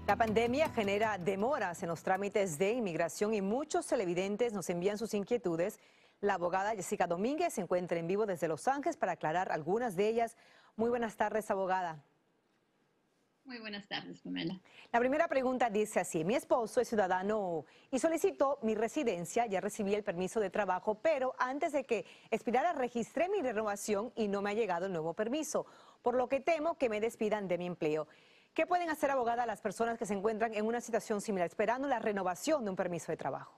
La pandemia genera demoras en los trámites de inmigración y muchos televidentes nos envían sus inquietudes. La abogada Jessica Domínguez se encuentra en vivo desde Los Ángeles para aclarar algunas de ellas. Muy buenas tardes, abogada. Muy buenas tardes, Pamela. La primera pregunta dice así: mi esposo es ciudadano y solicitó mi residencia, ya recibí el permiso de trabajo, pero antes de que expirara registré mi renovación y no me ha llegado el nuevo permiso, por lo que temo que me despidan de mi empleo. ¿Qué pueden hacer, abogada, las personas que se encuentran en una situación similar, esperando la renovación de un permiso de trabajo?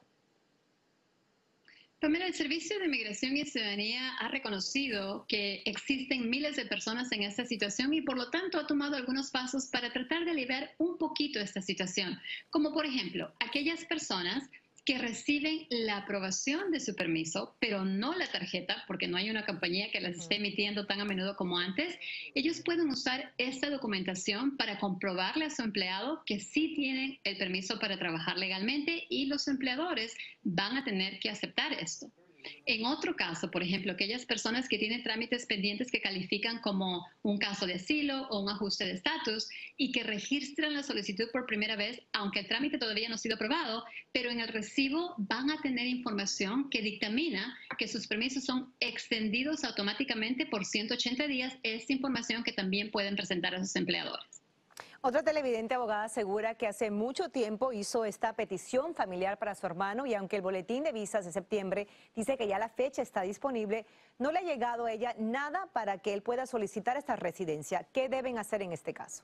Pamela, el Servicio de Inmigración y Ciudadanía ha reconocido que existen miles de personas en esta situación y por lo tanto ha tomado algunos pasos para tratar de aliviar un poquito esta situación, como por ejemplo aquellas personas que reciben la aprobación de su permiso, pero no la tarjeta, porque no hay una compañía que las esté emitiendo tan a menudo como antes. Ellos pueden usar esta documentación para comprobarle a su empleado que sí tienen el permiso para trabajar legalmente y los empleadores van a tener que aceptar esto. En otro caso, por ejemplo, aquellas personas que tienen trámites pendientes que califican como un caso de asilo o un ajuste de estatus y que registran la solicitud por primera vez, aunque el trámite todavía no ha sido aprobado, pero en el recibo van a tener información que dictamina que sus permisos son extendidos automáticamente por 180 días. Esta información que también pueden presentar a sus empleadores. Otra televidente, abogada, asegura que hace mucho tiempo hizo esta petición familiar para su hermano y aunque el boletín de visas de septiembre dice que ya la fecha está disponible, no le ha llegado a ella nada para que él pueda solicitar esta residencia. ¿Qué deben hacer en este caso?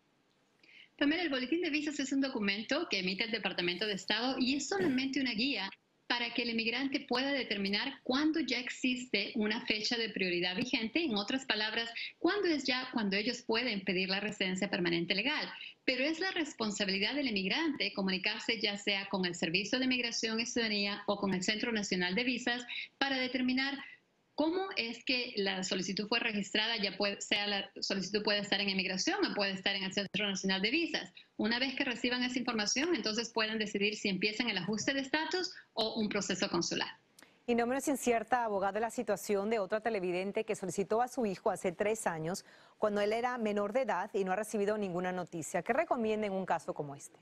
Pamela, el boletín de visas es un documento que emite el Departamento de Estado y es solamente una guía para que el inmigrante pueda determinar cuándo ya existe una fecha de prioridad vigente. En otras palabras, cuando ellos pueden pedir la residencia permanente legal. Pero es la responsabilidad del inmigrante comunicarse ya sea con el Servicio de Inmigración y Ciudadanía o con el Centro Nacional de Visas para determinar cómo es que la solicitud fue registrada, sea la solicitud puede estar en inmigración o puede estar en el Centro Nacional de Visas. Una vez que reciban esa información, entonces pueden decidir si empiezan el ajuste de estatus o un proceso consular. Y no menos incierta, abogada, la situación de otra televidente que solicitó a su hijo hace 3 años cuando él era menor de edad y no ha recibido ninguna noticia. ¿Qué recomienda en un caso como este?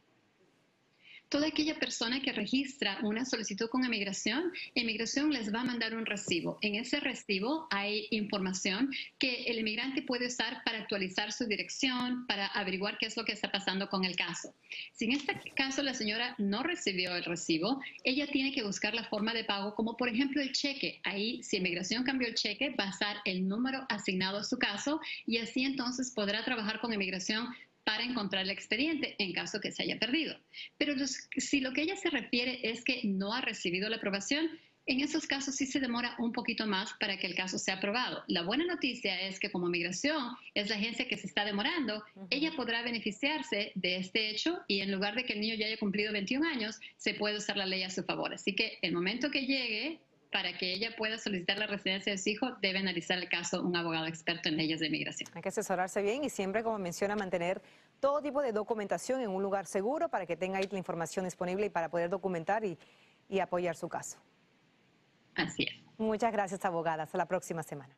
Toda aquella persona que registra una solicitud con inmigración les va a mandar un recibo. En ese recibo hay información que el inmigrante puede usar para actualizar su dirección, para averiguar qué es lo que está pasando con el caso. Si en este caso la señora no recibió el recibo, ella tiene que buscar la forma de pago, como por ejemplo el cheque. Ahí, si inmigración cambió el cheque, va a estar el número asignado a su caso y así entonces podrá trabajar con inmigración para encontrar el expediente en caso que se haya perdido. Pero si lo que ella se refiere es que no ha recibido la aprobación, en esos casos sí se demora un poquito más para que el caso sea aprobado. La buena noticia es que como Migración es la agencia que se está demorando, ella podrá beneficiarse de este hecho y en lugar de que el niño ya haya cumplido 21 años, se puede usar la ley a su favor. Así que el momento que llegue, para que ella pueda solicitar la residencia de su hijo, debe analizar el caso un abogado experto en leyes de inmigración. Hay que asesorarse bien y siempre, como menciona, mantener todo tipo de documentación en un lugar seguro para que tenga ahí la información disponible y para poder documentar y apoyar su caso. Así es. Muchas gracias, abogada. Hasta la próxima semana.